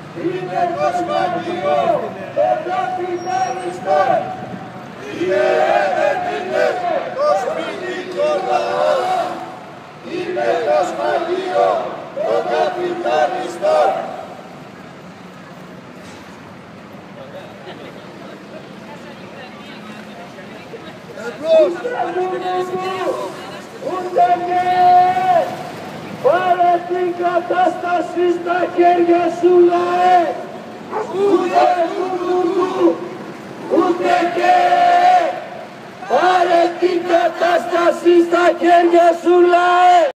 Είναι το σφαγείο των καπιταλιστών. Είναι το σπιτικό λαό. Είναι το σφαγείο των καπιταλιστών. Ούτε και πάρε την κατάσταση στα χέρια σου λαέ. Ούτε και πάρε την κατάσταση στα χέρια σου λαέ.